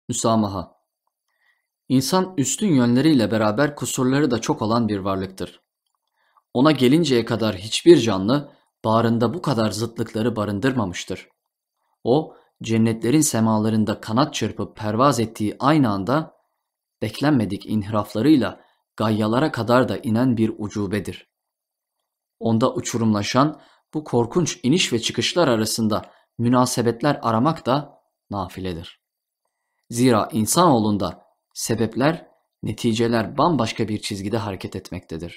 Müsamaha. İnsan üstün yönleriyle beraber kusurları da çok olan bir varlıktır. Ona gelinceye kadar hiçbir canlı bağrında bu kadar zıtlıkları barındırmamıştır. O, cennetlerin semalarında kanat çırpıp pervaz ettiği aynı anda beklenmedik inhiraflarıyla gayyalara kadar da inen bir ucubedir. Onda uçurumlaşan bu korkunç iniş ve çıkışlar arasında münasebetler aramak da nafiledir. Zira insanoğlunda sebepler, neticeler bambaşka bir çizgide hareket etmektedir.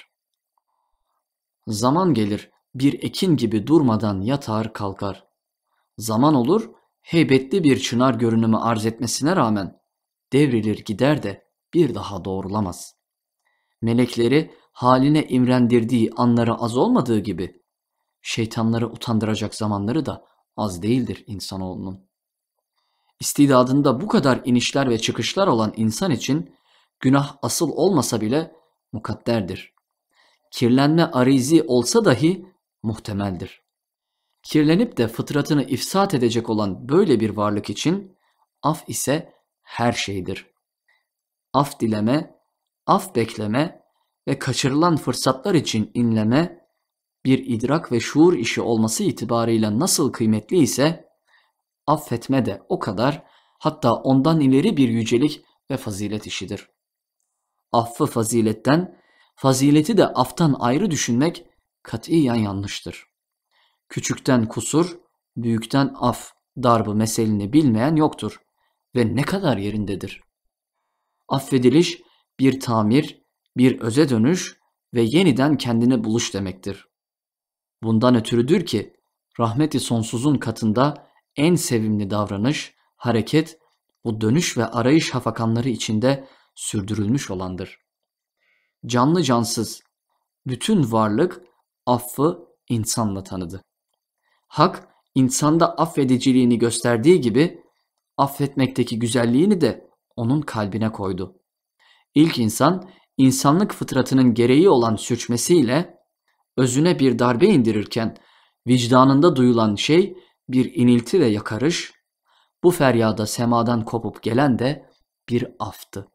Zaman gelir, bir ekin gibi durmadan yatar kalkar. Zaman olur, heybetli bir çınar görünümü arz etmesine rağmen devrilir gider de bir daha doğrulamaz. Melekleri haline imrendirdiği anları az olmadığı gibi, şeytanları utandıracak zamanları da az değildir insanoğlunun. İstidadında bu kadar inişler ve çıkışlar olan insan için günah asıl olmasa bile mukadderdir. Kirlenme arizi olsa dahi muhtemeldir. Kirlenip de fıtratını ifsat edecek olan böyle bir varlık için af ise her şeydir. Af dileme, af bekleme ve kaçırılan fırsatlar için inleme bir idrak ve şuur işi olması itibarıyla nasıl kıymetli ise affetme de o kadar, hatta ondan ileri bir yücelik ve fazilet işidir. Affı faziletten, fazileti de aftan ayrı düşünmek katiyen yanlıştır. Küçükten kusur, büyükten af darbı meselini bilmeyen yoktur ve ne kadar yerindedir. Affediliş bir tamir, bir öze dönüş ve yeniden kendine buluş demektir. Bundan ötürüdür ki rahmeti sonsuzun katında en sevimli davranış, hareket bu dönüş ve arayış hafakanları içinde sürdürülmüş olandır. Canlı cansız bütün varlık affı insanla tanıdı. Hak insanda affediciliğini gösterdiği gibi affetmekteki güzelliğini de onun kalbine koydu. İlk insan insanlık fıtratının gereği olan sürçmesiyle özüne bir darbe indirirken vicdanında duyulan şey bir inilti ve yakarış, bu feryada semadan kopup gelen de bir aftı.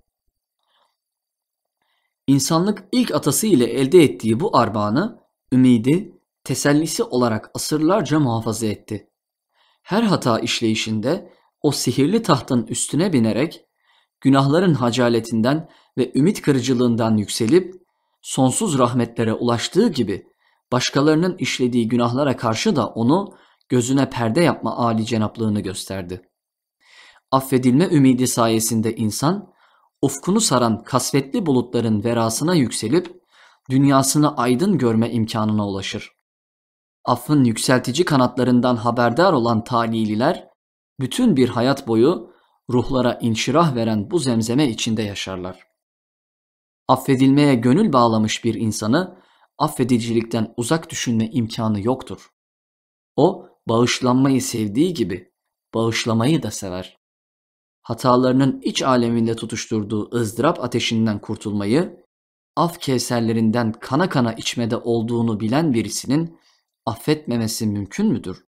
İnsanlık ilk atası ile elde ettiği bu armağanı, ümidi, tesellisi olarak asırlarca muhafaza etti. Her hata işleyişinde o sihirli tahtın üstüne binerek, günahların hacaletinden ve ümit kırıcılığından yükselip, sonsuz rahmetlere ulaştığı gibi, başkalarının işlediği günahlara karşı da onu gözüne perde yapma âlicenaplığını gösterdi. Affedilme ümidi sayesinde insan, ufkunu saran kasvetli bulutların verasına yükselip, dünyasını aydın görme imkanına ulaşır. Affın yükseltici kanatlarından haberdar olan talililer, bütün bir hayat boyu ruhlara inşirah veren bu zemzeme içinde yaşarlar. Affedilmeye gönül bağlamış bir insanı, affedicilikten uzak düşünme imkanı yoktur. O, bağışlanmayı sevdiği gibi, bağışlamayı da sever. Hatalarının iç aleminde tutuşturduğu ızdırap ateşinden kurtulmayı, af kevserlerinden kana kana içmede olduğunu bilen birisinin affetmemesi mümkün müdür?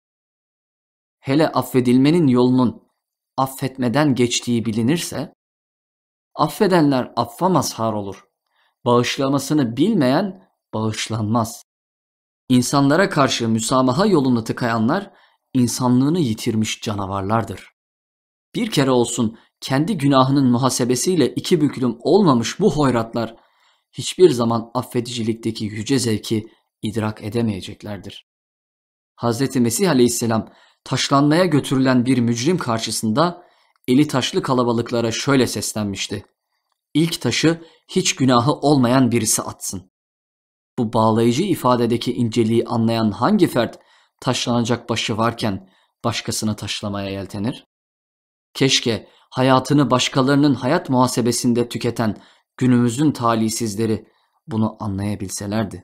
Hele affedilmenin yolunun affetmeden geçtiği bilinirse, affedenler affa mazhar olur. Bağışlamasını bilmeyen bağışlanmaz. İnsanlara karşı müsamaha yolunu tıkayanlar, insanlığını yitirmiş canavarlardır. Bir kere olsun kendi günahının muhasebesiyle iki büklüm olmamış bu hoyratlar, hiçbir zaman affedicilikteki yüce zevki idrak edemeyeceklerdir. Hz. Mesih Aleyhisselam taşlanmaya götürülen bir mücrim karşısında eli taşlı kalabalıklara şöyle seslenmişti: İlk taşı hiç günahı olmayan birisi atsın. Bu bağlayıcı ifadedeki inceliği anlayan hangi fert taşlanacak başı varken başkasını taşlamaya yeltenir? Keşke hayatını başkalarının hayat muhasebesinde tüketen günümüzün talihsizleri bunu anlayabilselerdi.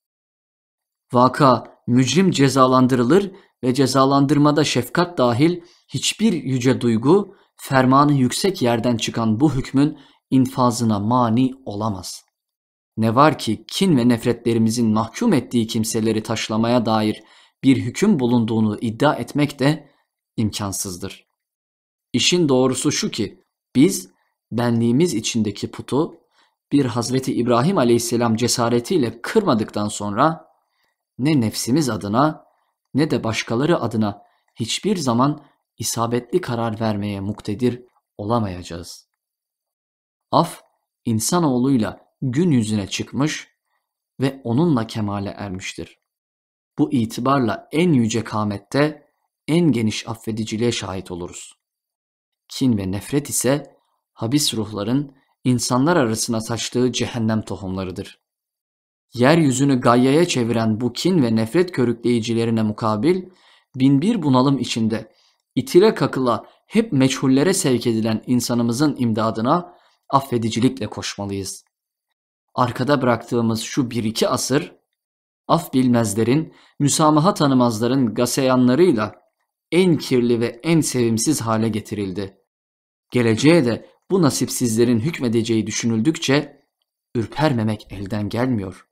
Vaka mücrim cezalandırılır ve cezalandırmada şefkat dahil hiçbir yüce duygu, fermanı yüksek yerden çıkan bu hükmün infazına mani olamaz. Ne var ki kin ve nefretlerimizin mahkum ettiği kimseleri taşlamaya dair bir hüküm bulunduğunu iddia etmek de imkansızdır. İşin doğrusu şu ki biz benliğimiz içindeki putu bir Hazreti İbrahim Aleyhisselam cesaretiyle kırmadıktan sonra ne nefsimiz adına ne de başkaları adına hiçbir zaman isabetli karar vermeye muktedir olamayacağız. Af insanoğluyla gün yüzüne çıkmış ve onunla kemale ermiştir. Bu itibarla en yüce kâmette en geniş affediciliğe şahit oluruz. Kin ve nefret ise habis ruhların insanlar arasına saçtığı cehennem tohumlarıdır. Yeryüzünü gayyaya çeviren bu kin ve nefret körükleyicilerine mukabil, binbir bunalım içinde itile kakıla hep meçhullere sevk edilen insanımızın imdadına affedicilikle koşmalıyız. Arkada bıraktığımız şu bir iki asır, af bilmezlerin, müsamaha tanımazların gaseyanlarıyla en kirli ve en sevimsiz hale getirildi. Geleceğe de bu nasipsizlerin hükmedeceği düşünüldükçe ürpermemek elden gelmiyor.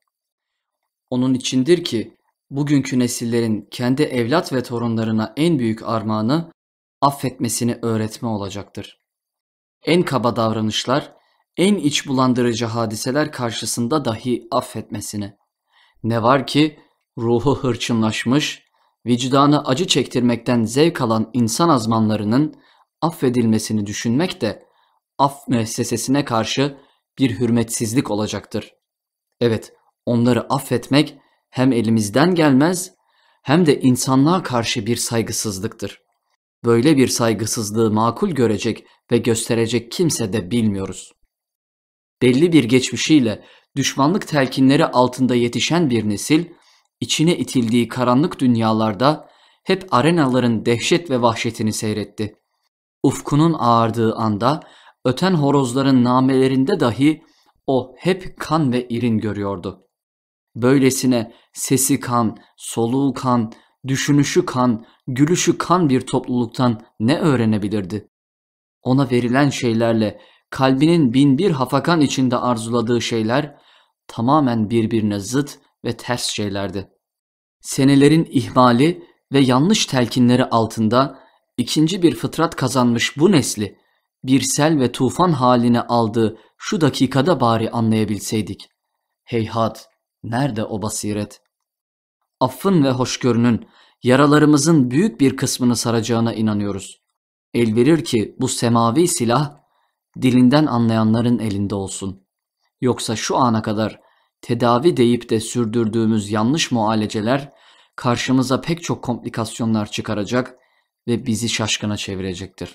Onun içindir ki bugünkü nesillerin kendi evlat ve torunlarına en büyük armağanı affetmesini öğretme olacaktır. En kaba davranışlar, en iç bulandırıcı hadiseler karşısında dahi affetmesini. Ne var ki ruhu hırçınlaşmış, vicdanı acı çektirmekten zevk alan insan azmanlarının affedilmesini düşünmek de af müessesesine karşı bir hürmetsizlik olacaktır. Evet, onları affetmek hem elimizden gelmez hem de insanlığa karşı bir saygısızlıktır. Böyle bir saygısızlığı makul görecek ve gösterecek kimse de bilmiyoruz. Belli bir geçmişiyle düşmanlık telkinleri altında yetişen bir nesil, içine itildiği karanlık dünyalarda hep arenaların dehşet ve vahşetini seyretti. Ufkunun ağardığı anda öten horozların namelerinde dahi o hep kan ve irin görüyordu. Böylesine sesi kan, soluğu kan, düşünüşü kan, gülüşü kan bir topluluktan ne öğrenebilirdi? Ona verilen şeylerle kalbinin binbir hafakan içinde arzuladığı şeyler tamamen birbirine zıt ve ters şeylerdi. Senelerin ihmali ve yanlış telkinleri altında ikinci bir fıtrat kazanmış bu nesli bir sel ve tufan haline aldığı şu dakikada bari anlayabilseydik. Heyhat, nerede o basiret? Affın ve hoşgörünün yaralarımızın büyük bir kısmını saracağına inanıyoruz. El verir ki bu semavi silah dilinden anlayanların elinde olsun. Yoksa şu ana kadar tedavi deyip de sürdürdüğümüz yanlış mualeceler karşımıza pek çok komplikasyonlar çıkaracak ve bizi şaşkına çevirecektir.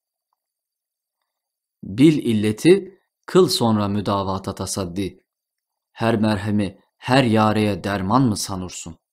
Bil illeti, kıl sonra müdavata tasaddi. Her merhemi her yareye derman mı sanırsın?